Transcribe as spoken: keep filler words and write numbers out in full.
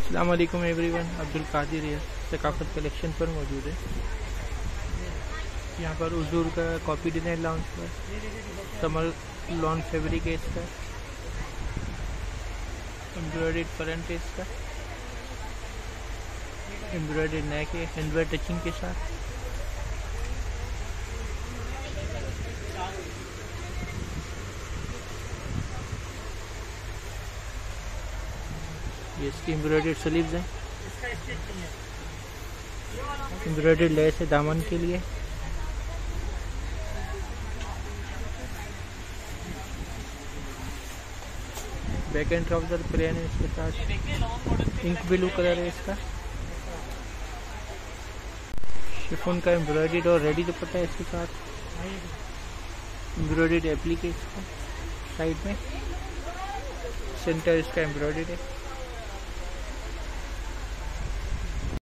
अस्सलाम वालेकुम एवरीवन, अब्दुल कादिर है सकाफत कलेक्शन पर मौजूद है। यहाँ पर हुजूर का कॉपी डिजाइन लॉन्च है, समर लॉन फैब्रिक है इसका, एम्ब्रॉयडर्ड फ्रंट है इसका, एम्ब्रॉयडर्ड नेक है हैंडवर्क टचिंग के साथ। ये इसकी एम्ब्रॉयडर्ड स्लीव्स हैं, एम्ब्रॉयडर्ड लेस है दामन के लिए। बैक एंड ट्राउजर प्लेन है इसके साथ, इंक ब्लू कलर है इसका। शिफॉन का एम्ब्रॉयडर्ड और रेडी दुपट्टा है इसके साथ, एम्ब्रॉयडर्ड एप्लीकेशन साइड में, सेंटर इसका एम्ब्रॉयडर्ड है।